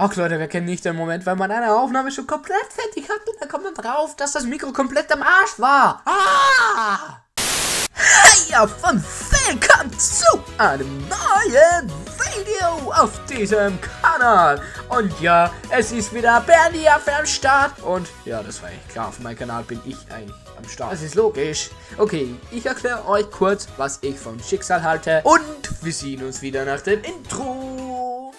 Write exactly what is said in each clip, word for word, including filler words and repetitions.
Ach Leute, wir kennen nicht den Moment, weil man eine Aufnahme schon komplett fertig hat und dann kommt man drauf, dass das Mikro komplett am Arsch war. Ah! Hey, von willkommen zu einem neuen Video auf diesem Kanal. Und ja, es ist wieder Berniaffe am Start. Und ja, das war echt klar, auf meinem Kanal bin ich eigentlich am Start. Das ist logisch. Okay, ich erkläre euch kurz, was ich von Schicksal halte. Und wir sehen uns wieder nach dem Intro.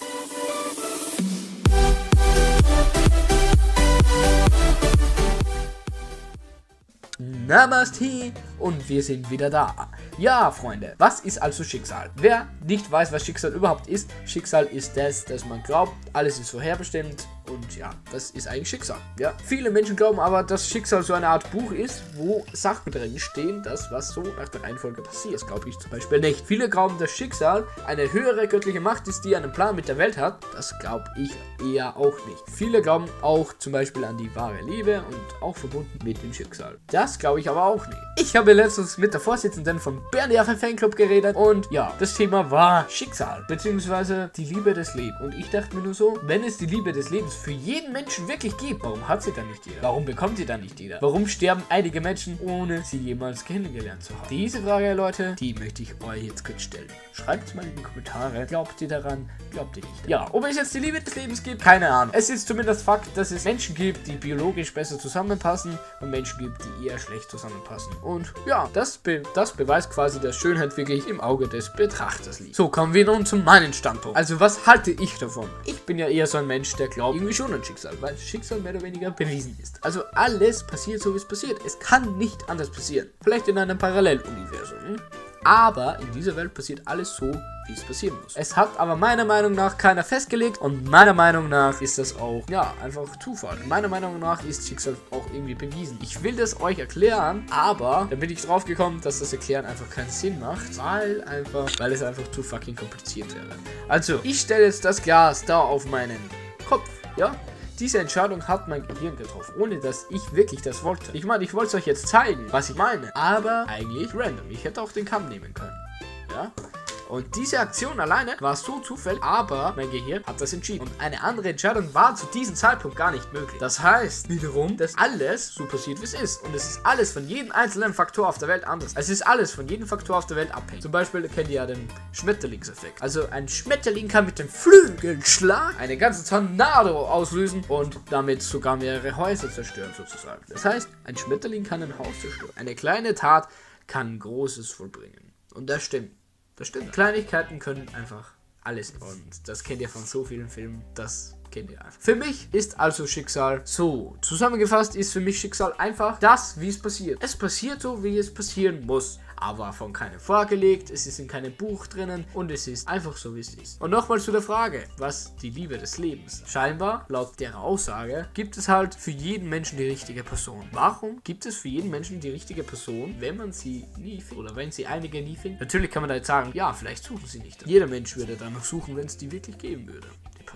Namaste und wir sind wieder da. Ja, Freunde, was ist also Schicksal? Wer nicht weiß, was Schicksal überhaupt ist, Schicksal ist das, dass man glaubt, alles ist vorherbestimmt und ja, das ist eigentlich Schicksal. Ja, viele Menschen glauben aber, dass Schicksal so eine Art Buch ist, wo Sachen drin stehen, das was so nach der Reihenfolge passiert. Das glaube ich zum Beispiel nicht. Viele glauben, dass Schicksal eine höhere göttliche Macht ist, die einen Plan mit der Welt hat. Das glaube ich eher auch nicht. Viele glauben auch zum Beispiel an die wahre Liebe und auch verbunden mit dem Schicksal. Das glaube ich aber auch nicht. Ich habe letztens mit der Vorsitzenden vom Berniaffe Fanclub geredet und ja, das Thema war Schicksal, beziehungsweise die Liebe des Lebens. Und ich dachte mir nur so, wenn es die Liebe des Lebens für jeden Menschen wirklich gibt, warum hat sie dann nicht jeder? Warum bekommt sie dann nicht jeder? Warum sterben einige Menschen, ohne sie jemals kennengelernt zu haben? Diese Frage, Leute, die möchte ich euch jetzt kurz stellen. Schreibt es mal in die Kommentare. Glaubt ihr daran? Glaubt ihr nicht? Ja, ob es jetzt die Liebe des Lebens gibt? Keine Ahnung. Es ist zumindest Fakt, dass es Menschen gibt, die biologisch besser zusammenpassen und Menschen gibt, die eher schlecht zusammenpassen. Und ja, das, be das beweist quasi, dass Schönheit wirklich im Auge des Betrachters liegt. So, kommen wir nun zu meinem Standpunkt. Also, was halte ich davon? Ich bin ja eher so ein Mensch, der glaubt irgendwie schon an Schicksal, weil Schicksal mehr oder weniger bewiesen ist. Also, alles passiert so, wie es passiert. Es kann nicht anders passieren. Vielleicht in einem Paralleluniversum. Hm? Aber in dieser Welt passiert alles so, wie es passieren muss. Es hat aber meiner Meinung nach keiner festgelegt und meiner Meinung nach ist das auch, ja, einfach Zufall. Meiner Meinung nach ist Schicksal auch irgendwie bewiesen. Ich will das euch erklären, aber da bin ich drauf gekommen, dass das Erklären einfach keinen Sinn macht, weil einfach, weil es einfach zu fucking kompliziert wäre. Also, ich stelle jetzt das Glas da auf meinen Kopf, ja? Diese Entscheidung hat mein Gehirn getroffen, ohne dass ich wirklich das wollte. Ich meine, ich wollte es euch jetzt zeigen, was ich meine, aber eigentlich random. Ich hätte auch den Kamm nehmen können, ja? Und diese Aktion alleine war so zufällig, aber mein Gehirn hat das entschieden. Und eine andere Entscheidung war zu diesem Zeitpunkt gar nicht möglich. Das heißt wiederum, dass alles so passiert, wie es ist. Und es ist alles von jedem einzelnen Faktor auf der Welt anders. Es ist alles von jedem Faktor auf der Welt abhängig. Zum Beispiel kennt ihr ja den Schmetterlingseffekt. Also ein Schmetterling kann mit dem Flügelschlag eine ganze Tornado auslösen und damit sogar mehrere Häuser zerstören sozusagen. Das heißt, ein Schmetterling kann ein Haus zerstören. Eine kleine Tat kann Großes vollbringen. Und das stimmt. Das stimmt. Kleinigkeiten können einfach alles. Und das kennt ihr von so vielen Filmen. Das kennt ihr einfach. Für mich ist also Schicksal so. Zusammengefasst ist für mich Schicksal einfach das, wie es passiert. Es passiert so, wie es passieren muss. Aber von keinem vorgelegt, es ist in keinem Buch drinnen und es ist einfach so, wie es ist. Und nochmal zu der Frage, was die Liebe des Lebens? Scheinbar, laut der Aussage, gibt es halt für jeden Menschen die richtige Person. Warum gibt es für jeden Menschen die richtige Person, wenn man sie nie findet? Oder wenn sie einige nie finden? Natürlich kann man da jetzt sagen, ja, vielleicht suchen sie nicht. Jeder Mensch würde danach suchen, wenn es die wirklich geben würde.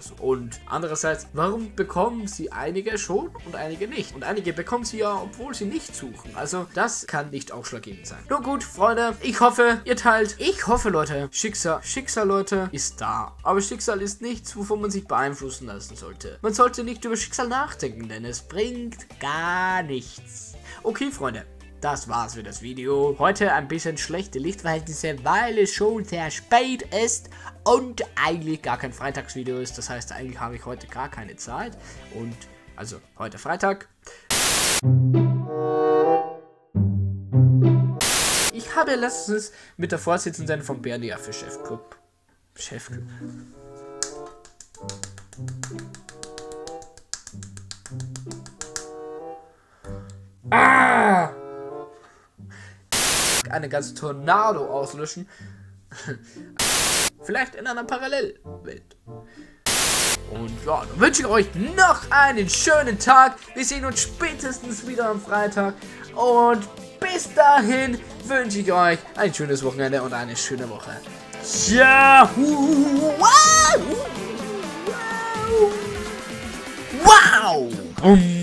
Und andererseits, warum bekommen sie einige schon und einige nicht? Und einige bekommen sie ja, obwohl sie nicht suchen. Also das kann nicht ausschlaggebend sein. Nun gut, Freunde, ich hoffe, ihr teilt. Ich hoffe, Leute, Schicksal, Schicksal, Leute, ist da. Aber Schicksal ist nichts, wovon man sich beeinflussen lassen sollte. Man sollte nicht über Schicksal nachdenken, denn es bringt gar nichts. Okay, Freunde. Das war's für das Video. Heute ein bisschen schlechte Lichtverhältnisse, weil es schon sehr spät ist und eigentlich gar kein Freitagsvideo ist. Das heißt, eigentlich habe ich heute gar keine Zeit. Und also heute Freitag. Ich habe letztens mit der Vorsitzenden vom Berniaffe Chefclub. Chefclub. Ah! Eine ganze Tornado auslöschen. Vielleicht in einer Parallelwelt. Und ja, dann wünsche ich euch noch einen schönen Tag. Wir sehen uns spätestens wieder am Freitag. Und bis dahin wünsche ich euch ein schönes Wochenende und eine schöne Woche. Ciao! Wow! Wow!